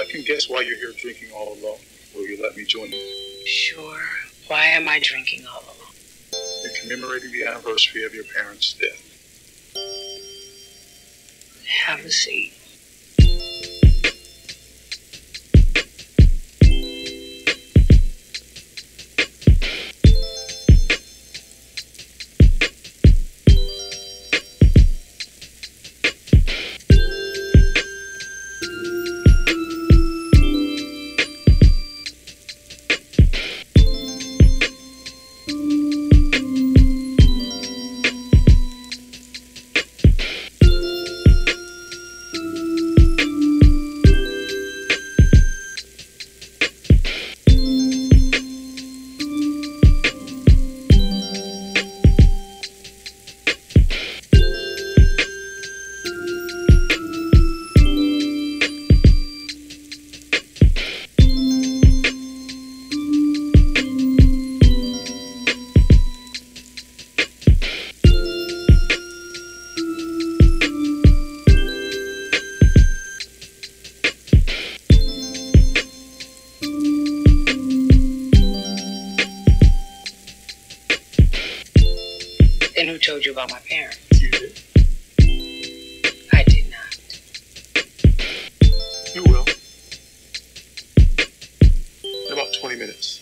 I can guess why you're here drinking all alone. Will you let me join you? Sure. Why am I drinking all alone? You're commemorating the anniversary of your parents' death. Have a seat. Then who told you about my parents? You did? I did not. You will. In about 20 minutes.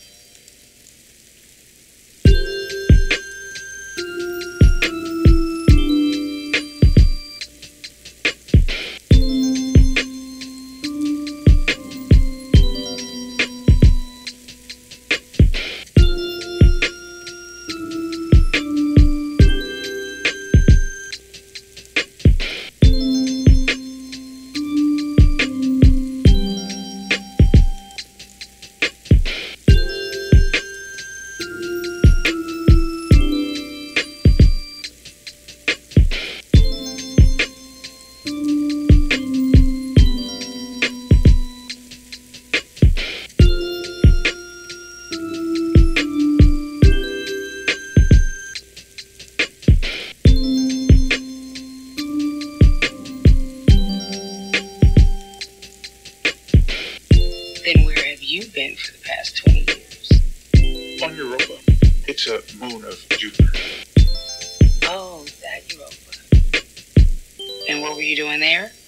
Then where have you been for the past 20 years? On Europa. It's a moon of Jupiter. Oh, that Europa. And what were you doing there?